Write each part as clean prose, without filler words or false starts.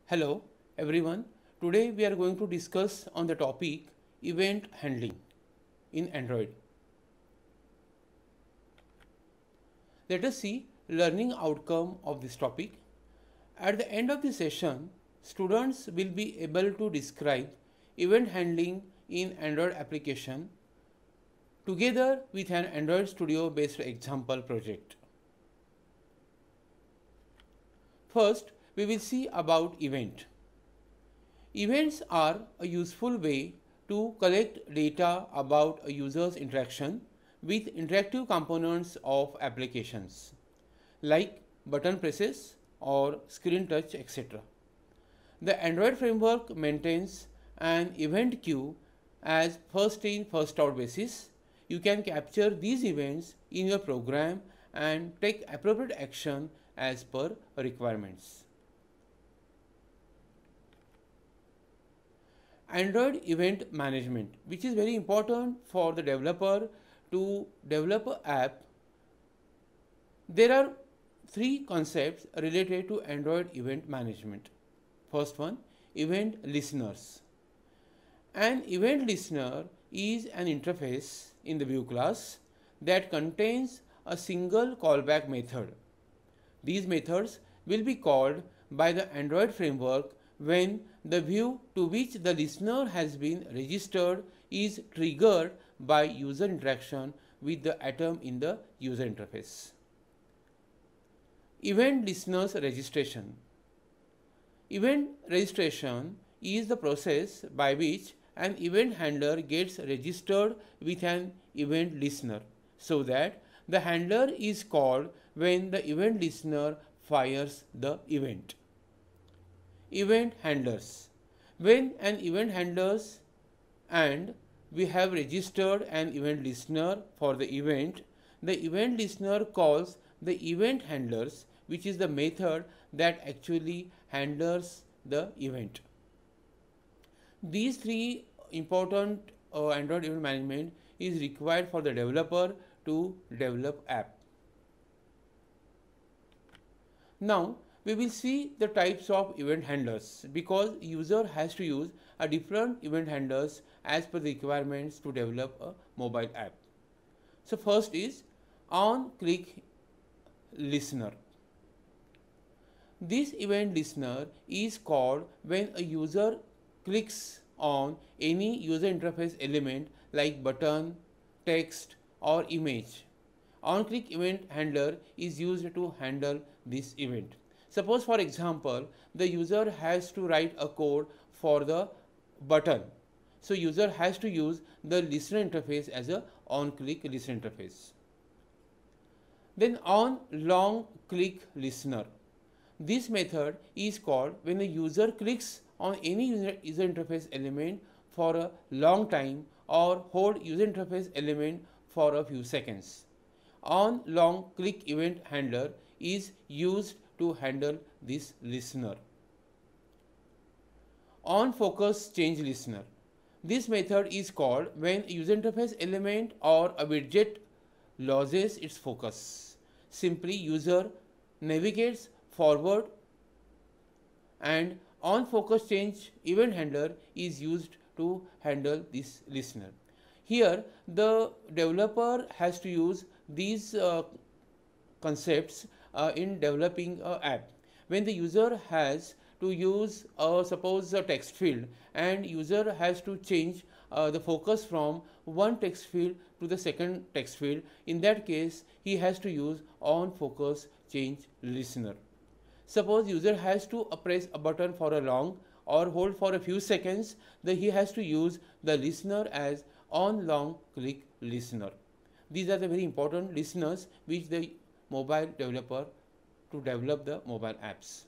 Hello everyone. Today we are going to discuss on the topic event handling in Android. Let us see learning outcome of this topic. At the end of the session, students will be able to describe event handling in Android application together with an Android Studio based example project. First, we will see about event. Events are a useful way to collect data about a user's interaction with interactive components of applications like button presses or screen touch, etc. The Android framework maintains an event queue as first in first out basis. You can capture these events in your program and take appropriate action as per requirements. Android event management, which is very important for the developer to develop an app. There are three concepts related to Android event management. First one, event listeners. An event listener is an interface in the view class that contains a single callback method. These methods will be called by the Android framework when the view to which the listener has been registered is triggered by user interaction with the atom in the user interface. Event listeners registration. Event registration is the process by which an event handler gets registered with an event listener so that the handler is called when the event listener fires the event. Event handlers. When an event handlers and we have registered an event listener for the event listener calls the event handlers, which is the method that actually handles the event. These three important Android event management is required for the developer to develop app. Now we will see the types of event handlers because user has to use a different event handlers as per the requirements to develop a mobile app. So first is on click listener. This event listener is called when a user clicks on any user interface element like button, text or image. On click event handler is used to handle this event. Suppose for example, the user has to write a code for the button. So user has to use the listener interface as a on click listener interface. Then on long click listener. This method is called when the user clicks on any user interface element for a long time or hold user interface element for a few seconds. On long click event handler is used to handle this listener. On focus change listener. This method is called when user interface element or a widget loses its focus. Simply user navigates forward and on focus change event handler is used to handle this listener. Here the developer has to use these concepts in developing an app. When the user has to use suppose a text field and user has to change the focus from one text field to the second text field, in that case he has to use on focus change listener. Suppose user has to press a button for a long or hold for a few seconds, then he has to use the listener as on long click listener. These are the very important listeners which the mobile developer to develop the mobile apps.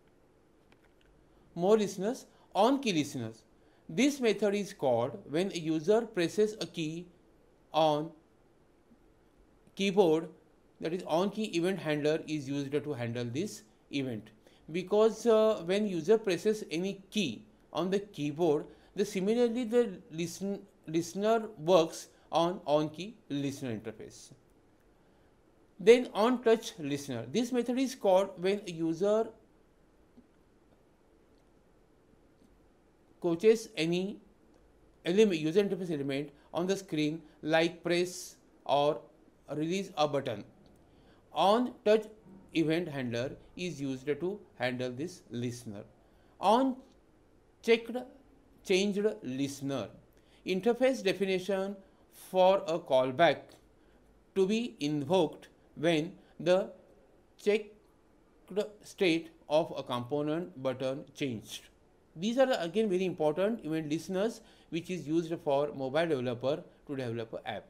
More listeners, on key listeners. This method is called when a user presses a key on keyboard, that is on key event handler is used to handle this event. Because when user presses any key on the keyboard, similarly the listener works on key listener interface. Then on touch listener. This method is called when a user coaches any element, user interface element on the screen like press or release a button. On touch event handler is used to handle this listener. On checked changed listener, interface definition for a callback to be invoked when the checked state of a component button changed. These are again very important event listeners which is used for mobile developer to develop an app.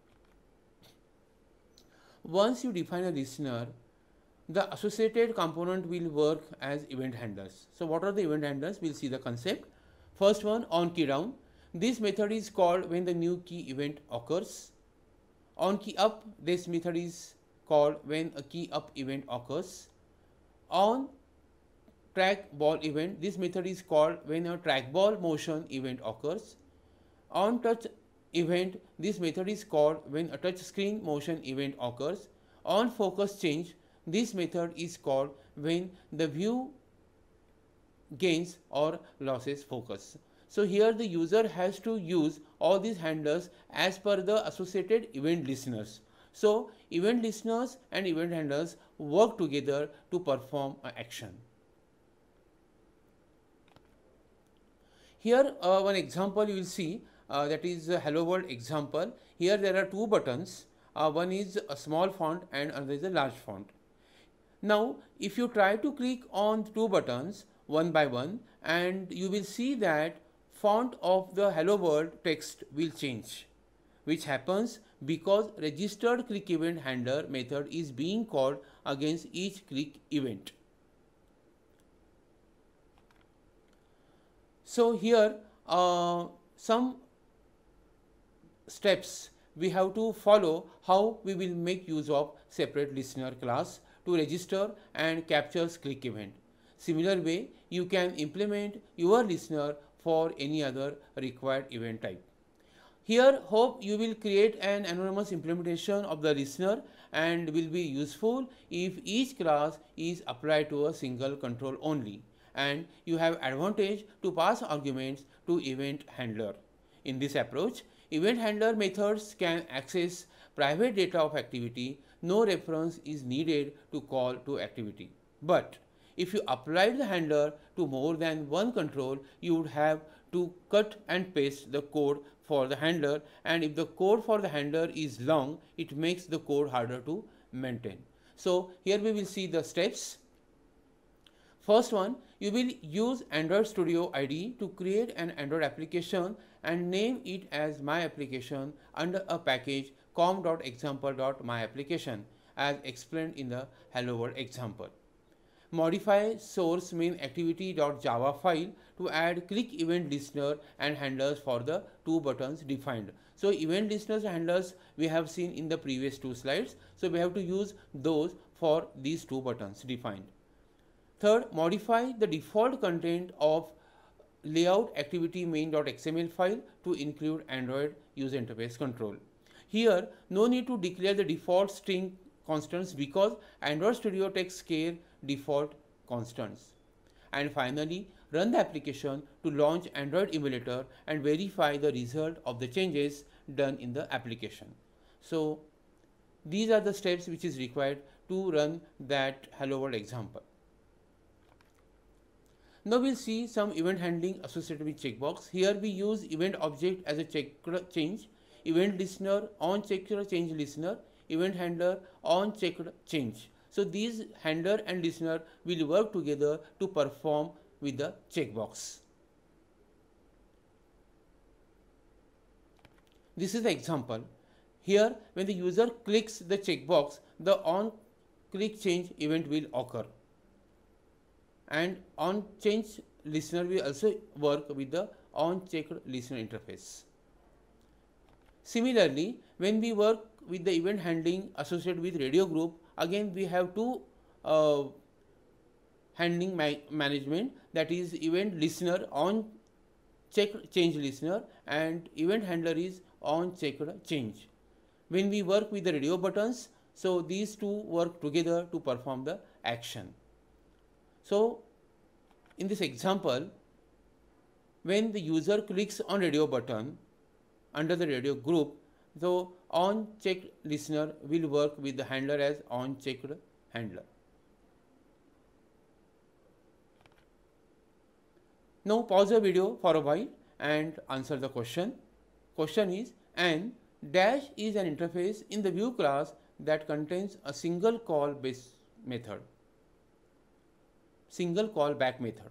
Once you define a listener, the associated component will work as event handlers. So what are the event handlers? We'll see the concept. First one, on key down. This method is called when the new key event occurs. On key up, this method is called when a key up event occurs. On track ball event, this method is called when a trackball motion event occurs. On touch event, this method is called when a touch screen motion event occurs. On focus change, this method is called when the view gains or loses focus. So here the user has to use all these handlers as per the associated event listeners. So event listeners and event handlers work together to perform an action. Here one example you will see, that is a Hello World example. Here there are two buttons, one is a small font and another is a large font. Now if you try to click on two buttons one by one, and you will see that font of the Hello World text will change, which happens because registered click event handler method is being called against each click event. So here some steps we have to follow how we will make use of separate listener class to register and captures click event. Similar way you can implement your listener for any other required event type. Here hope you will create an anonymous implementation of the listener and will be useful if each class is applied to a single control only, and you have advantage to pass arguments to event handler. In this approach, event handler methods can access private data of activity. No reference is needed to call to activity. But if you apply the handler to more than one control, you would have to cut and paste the code for the handler, and if the code for the handler is long, it makes the code harder to maintain. So here we will see the steps. First one, you will use Android Studio IDE to create an Android application and name it as My Application under a package com.example.myapplication as explained in the Hello World example. Modify source main activity.java file to add click event listener and handlers for the two buttons defined. So event listeners and handlers we have seen in the previous two slides. So we have to use those for these two buttons defined. Third, modify the default content of layout activity main.xml file to include Android user interface control. Here no need to declare the default string constants because Android Studio takes care default constants. And finally, run the application to launch Android emulator and verify the result of the changes done in the application. So these are the steps which is required to run that Hello World example. Now we'll see some event handling associated with checkbox. Here we use event object as a checked change, event listener on checked change listener, event handler on checked change. So these handler and listener will work together to perform with the checkbox. This is the example. Here when the user clicks the checkbox, the on click change event will occur, and on change listener will also work with the on checked listener interface. Similarly, when we work with the event handling associated with radio group, again we have two handling management, that is event listener on checked change listener and event handler is on checked change. When we work with the radio buttons, so these two work together to perform the action. So in this example, when the user clicks on radio button under the radio group, the on checked listener will work with the handler as on checked handler. Now pause the video for a while and answer the question. Question is, an dash is an interface in the view class that contains a single call base method, single callback method.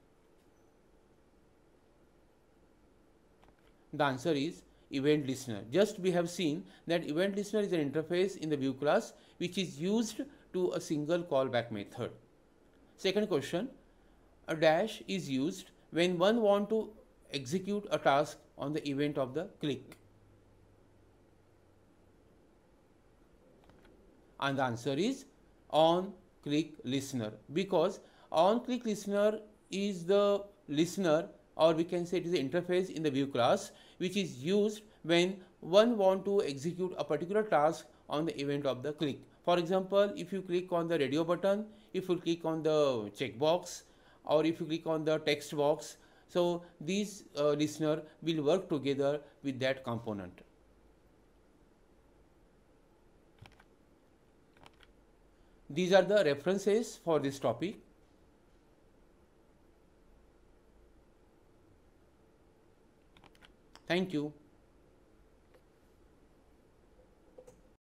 The answer is event listener. Just we have seen that event listener is an interface in the view class which is used to a single callback method. Second question, a dash is used when one want to execute a task on the event of the click. And the answer is on click listener, because on click listener is the listener, or we can say it is the interface in the view class which is used when one want to execute a particular task on the event of the click. For example, if you click on the radio button, if you click on the checkbox, or if you click on the text box, so these listener will work together with that component. These are the references for this topic. Thank you.